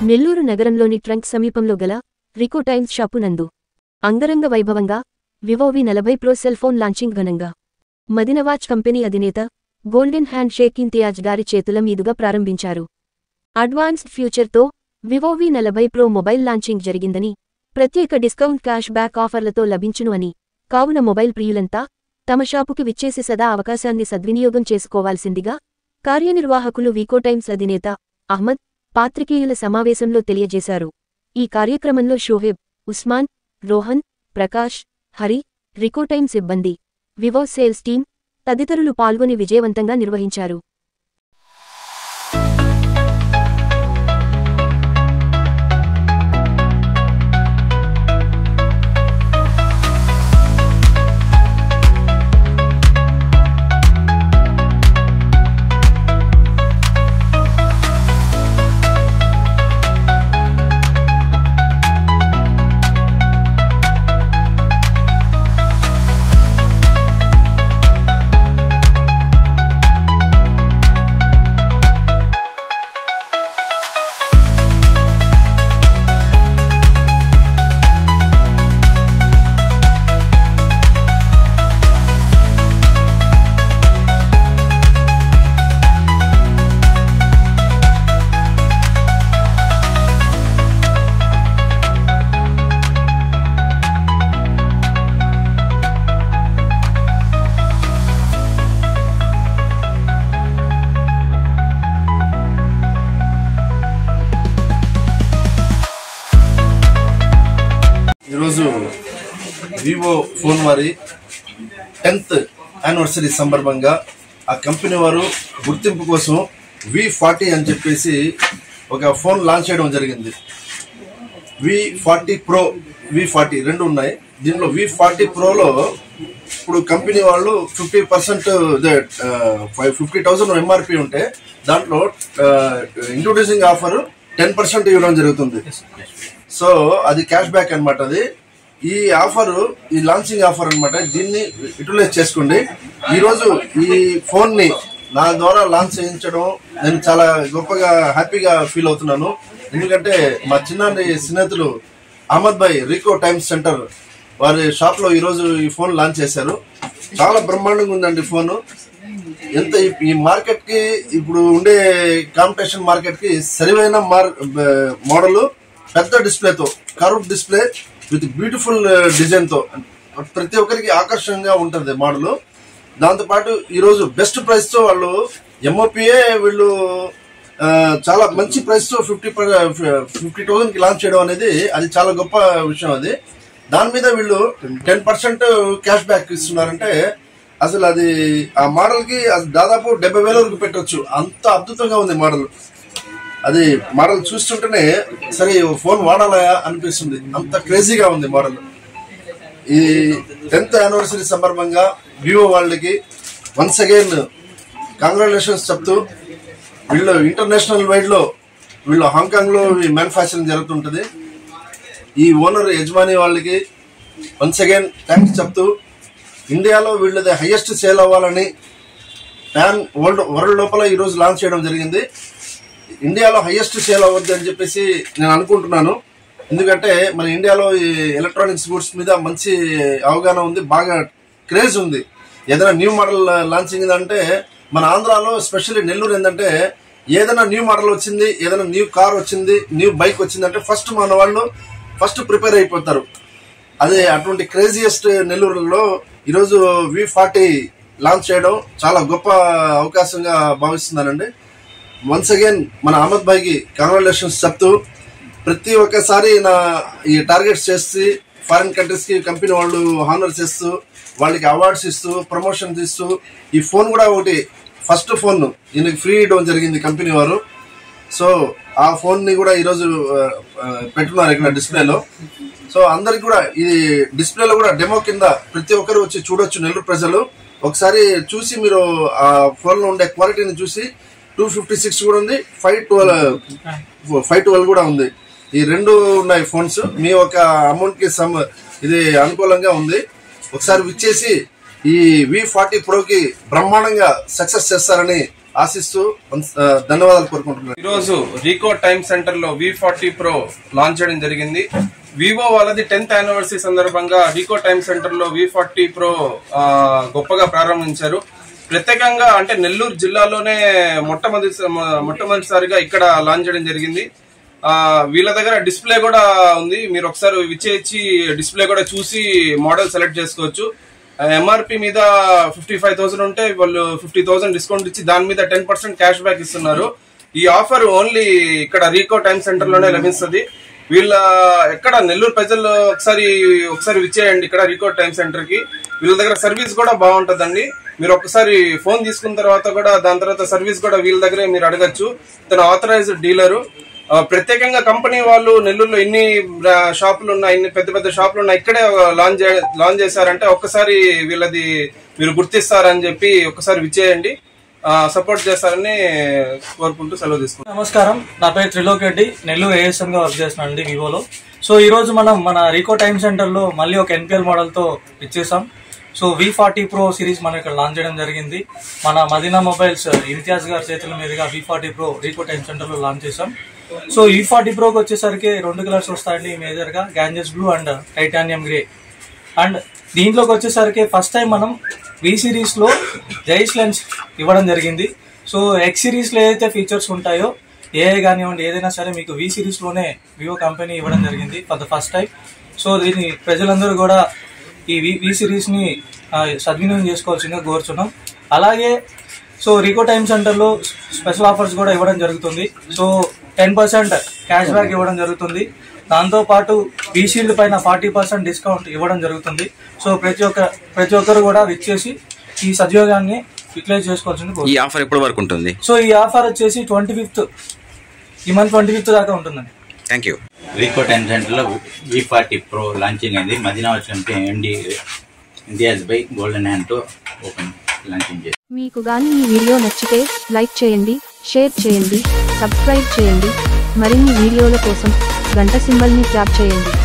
నెల్లూరు నగరంలోని ట్రంక్ సమీపంలో గల రికో టైమ్స్ షాపు నందు అంగరంగ వైభవంగా Vivo V40 pro cell phone launching ఘనంగా మదినవాచ్ కంపెనీ అధినేత గోల్డెన్ హ్యాండ్ షేక్ ఇంతియాజ్ గారి చేతుల మీదుగా ప్రారంభించారు. అడ్వాన్స్డ్ ఫ్యూచర్తో Vivo V40 pro mobile launching జరిగిందని, ప్రత్యేక డిస్కౌంట్ క్యాష్ బ్యాక్ ఆఫర్లతో లభించును అని, కావున మొబైల్ ప్రియులంతా తమ షాపుకి విచ్చేసి సదా అవకాశాన్ని సద్వినియోగం చేసుకోవాల్సిందిగా కార్యనిర్వాహకులు వికో టైమ్స్ అధినేత అహ్మద్ పాత్రికేయుల సమావేశంలో తెలియజేశారు. ఈ కార్యక్రమంలో షోహెబ్, ఉస్మాన్, రోహన్, ప్రకాష్, హరి, రికో టైమ్స్ సిబ్బంది, వివో సేల్స్ టీం తదితరులు పాల్గొని విజయవంతంగా నిర్వహించారు. ఈరోజు వివో ఫోన్ వారి 10th యానివర్సరీ సందర్భంగా ఆ కంపెనీ వారు గుర్తింపు కోసం V40 అని చెప్పేసి ఒక ఫోన్ లాంచ్ చేయడం జరిగింది. V40 ప్రో, V40 రెండు ఉన్నాయి. దీనిలో V40 ప్రోలో ఇప్పుడు కంపెనీ వాళ్ళు 50% 50,000 MRP ఉంటే దాంట్లో ఇంట్రొడ్యూసింగ్ ఆఫర్ 10% ఇవ్వడం జరుగుతుంది. సో అది క్యాష్ బ్యాక్ అనమాట. అది ఈ ఆఫర్, ఈ లాంచింగ్ ఆఫర్ అనమాట. దీన్ని యూటిలైజ్ చేసుకోండి. ఈరోజు ఈ ఫోన్ ని నా ద్వారా లాంచ్ చేయించడం నేను చాలా గొప్పగా హ్యాపీగా ఫీల్ అవుతున్నాను. ఎందుకంటే మా చిన్నారి స్నేహితులు అహ్మద్ భాయ్ రికో టైమ్స్ సెంటర్ వారి షాప్ లో ఈరోజు ఈ ఫోన్ లాంచ్ చేశారు. చాలా బ్రహ్మాండంగా ఉందండి ఫోన్. ఎంత ఈ మార్కెట్ కి ఇప్పుడు ఉండే కాంపిటీషన్ మార్కెట్ కి సరివైన మోడల్, పెద్ద డిస్ప్లేతో, curve display with beautiful design తో ప్రతి ఒక్కరికి ఆకర్షణగా ఉంటుంది మోడల్. దాంతోపాటు ఈరోజు బెస్ట్ ప్రైస్ తో వాళ్ళు MOPA వీళ్ళు చాలా మంచి ప్రైస్ తో 50,000 కి లాంచ్ చేయడం అనేది అది చాలా గొప్ప విషయం. అది దాని మీద వీళ్ళు 10% క్యాష్ బ్యాక్ ఇస్తున్నారంటే అసలు అది ఆ మోడల్ కి దాదాపు 70,000 వరకు పెట్టొచ్చు. అంత అద్భుతంగా ఉంది మోడల్. అది మోడల్ చూస్తుంటేనే సరే ఫోన్ వాడాలా అనిపిస్తుంది, అంత క్రేజీగా ఉంది మోడల్. ఈ 10th యానివర్సరీ సందర్భంగా వివో వాళ్ళకి వన్స్ అగైన్ కంగ్రాచులేషన్స్ చెప్తూ, వీళ్ళు ఇంటర్నేషనల్ వైడ్ లో వీళ్ళు హాంకాంగ్ లో మ్యానుఫ్యాక్చరింగ్ జరుగుతుంటది. ఈ ఓనర్ యజమాని వాళ్ళకి వన్స్ అగైన్ థ్యాంక్స్ చెప్తూ, ఇండియాలో వీళ్ళది హైయెస్ట్ సేల్ అవ్వాలని వరల్డ్ లోపల ఈ రోజు లాంచ్ చేయడం జరిగింది. ఇండియాలో హైయెస్ట్ సేల్ అవ్వద్దు అని చెప్పేసి నేను అనుకుంటున్నాను. ఎందుకంటే మన ఇండియాలో ఈ ఎలక్ట్రానిక్స్ గూడ్స్ మీద మంచి అవగాహన ఉంది, బాగా క్రేజ్ ఉంది. ఏదైనా న్యూ మోడల్ లాంచింగ్ అంటే మన ఆంధ్రాలో స్పెషల్లీ నెల్లూరు ఏంటంటే ఏదైనా న్యూ మోడల్ వచ్చింది, ఏదైనా న్యూ కార్ వచ్చింది, న్యూ బైక్ వచ్చిందంటే ఫస్ట్ మన వాళ్ళు ప్రిపేర్ అయిపోతారు. అదే అటువంటి క్రేజియస్ట్ నెల్లూరులో ఈరోజు V40 లాంచ్ చేయడం చాలా గొప్ప అవకాశంగా భావిస్తున్నానండి. వన్స్ అగైన్ మన అహ్మద్ భాయ్కి కంగ్రాచులేషన్స్ చెప్తూ, ప్రతి ఒక్కసారి నా ఈ టార్గెట్స్ చేసి ఫారిన్ కంట్రీస్ కి కంపెనీ వాళ్ళు హానర్ చేస్తూ, వాళ్ళకి అవార్డ్స్ ఇస్తూ, ప్రమోషన్స్ ఇస్తూ, ఈ ఫోన్ కూడా ఒకటి ఫస్ట్ ఫోన్ ఈయనకి ఫ్రీ ఇవ్వడం జరిగింది కంపెనీ వారు. సో ఆ ఫోన్ ని కూడా ఈరోజు పెట్టున్నారు ఇక్కడ డిస్ప్లేలో. సో అందరికి కూడా ఈ డిస్ప్లేలో కూడా డెమో కింద ప్రతి ఒక్కరు వచ్చి చూడొచ్చు. నెల్లూరు ప్రజలు ఒకసారి చూసి మీరు ఆ ఫోన్ లో ఉండే క్వాలిటీని చూసి 256 కూడా ఉంది, 512 కూడా ఉంది. ఈ రెండు ఉన్నాయి ఫోన్స్. మీ ఒక అమౌంట్ కి ఇది అనుకూలంగా ఉంది. ఒకసారి విచ్చేసి ఈ V40 ప్రోకి బ్రహ్మాండంగా సక్సెస్ చేస్తారని ఆశిస్తూ ధన్యవాదాలు కోరుకుంటున్నాను. ఈరోజు రీకో టైమ్ సెంటర్ లో V40 Pro లాంచ్ చేయడం జరిగింది. వివో వాళ్ళది 10th యానివర్సరీ సందర్భంగా రీకో టైమ్ సెంటర్ లో V40 Pro గొప్పగా ప్రారంభించారు. ప్రత్యేకంగా అంటే నెల్లూరు జిల్లాలోనే మొట్టమొదటిసారిగా ఇక్కడ లాంచ్ చేయడం జరిగింది. వీళ్ళ దగ్గర డిస్ప్లే కూడా ఉంది. మీరు ఒకసారి విచ్చేసి డిస్ప్లే కూడా చూసి మోడల్ సెలెక్ట్ చేసుకోవచ్చు. MRP మీద 55,000 ఉంటే వాళ్ళు 50,000 డిస్కౌంట్ ఇచ్చి దాని మీద 10% క్యాష్ బ్యాక్ ఇస్తున్నారు. ఈ ఆఫర్ ఓన్లీ ఇక్కడ రీకో టైమ్ సెంటర్ లోనే లభిస్తుంది. వీళ్ళ ఎక్కడ నెల్లూరు ప్రజల్లో ఒకసారి విచ్చేయండి ఇక్కడ రీకో టైమ్ సెంటర్ కి. వీళ్ళ దగ్గర సర్వీస్ కూడా బాగుంటదండి. మీరు ఒకసారి ఫోన్ తీసుకున్న తర్వాత కూడా దాని తర్వాత సర్వీస్ కూడా వీళ్ళ దగ్గరే మీరు అడగచ్చు. తన ఆథరైజ్డ్ డీలరు. ప్రత్యేకంగా కంపెనీ వాళ్ళు నెల్లూరులో ఇన్ని షాపులు ఉన్నాయి, ఇన్ని పెద్ద పెద్ద షాపులు ఉన్నాయి, ఇక్కడే లాంచ్ చేశారంటే ఒక్కసారి వీళ్ళది మీరు గుర్తిస్తారని చెప్పి ఒక్కసారి విచ్చేయండి, సపోర్ట్ చేస్తారని కోరుకుంటూ సెలవు తీసుకుంటాం. నమస్కారం, నా పేరు త్రిలోక్ రెడ్డి, నెల్లూరు ASM గా వర్క్ చేస్తున్నానండి వివోలో. సో ఈ రోజు మనం మన రీకో టైమ్ సెంటర్ లో మళ్ళీ ఒక NPL మోడల్ తో ఇచ్చేసాం. సో V40 Pro సిరీస్ మనం ఇక్కడ లాంచ్ చేయడం జరిగింది. మన మదీనా మొబైల్స్ ఇంతియాజ్ గారి చేతుల మీదుగా V40 Pro Rico time centre లో లాంచ్ చేసాం. సో V40 Proకి వచ్చేసరికి 2 కలర్స్ వస్తాయండి మేజర్ గా, Ganges blue and titanium grey. And దీంట్లోకి వచ్చేసరికి ఫస్ట్ టైం మనం V సిరీస్ లో జైస్ లెన్స్ ఇవ్వడం జరిగింది. సో X సిరీస్ లో ఏదైతే ఫీచర్స్ ఉంటాయో ఏఐ కానివ్వండి ఏదైనా సరే మీకు V సిరీస్ లోనే వివో కంపెనీ ఇవ్వడం జరిగింది for the first time. So దీన్ని ప్రజలందరూ కూడా ఈ V సిరీస్ ని సద్వినియోగం చేసుకోవాల్సిందిగా కోరుచున్నాం. అలాగే సో రీకో టైమ్ సెంటర్ లో స్పెషల్ ఆఫర్స్ కూడా ఇవ్వడం జరుగుతుంది. సో 10% క్యాష్ బ్యాక్ ఇవ్వడం జరుగుతుంది. దాంతో పాటు V షీల్డ్ పైన 40% డిస్కౌంట్ ఇవ్వడం జరుగుతుంది. సో ప్రతి ఒక్కరు కూడా విచ్చేసి ఈ సద్వినియోగాన్ని యూటిలైజ్ చేసుకోవాల్సింది. ఈ ఆఫర్ ఎప్పటి వరకు ఉంటుంది? సో ఈ ఆఫర్ వచ్చేసి 25th, ఈ మంత్ 25th దాకా ఉంటుందండి. Thank you. Rico time centre లో V40 Pro లాంచింగ్ అయింది. మదీనా వచ్చి MD ఇంతియాజ్ బై గోల్డెన్ హ్యాండ్ తో ఓపెన్ లాంచింగ్ చేసి. మీకు గాని ఈ వీడియో నచ్చితే లైక్ చేయండి, షేర్ చేయండి, సబ్స్క్రైబ్ చేయండి. మరిన్ని వీడియోల కోసం గంట సింబల్ ని ట్యాప్ చేయండి.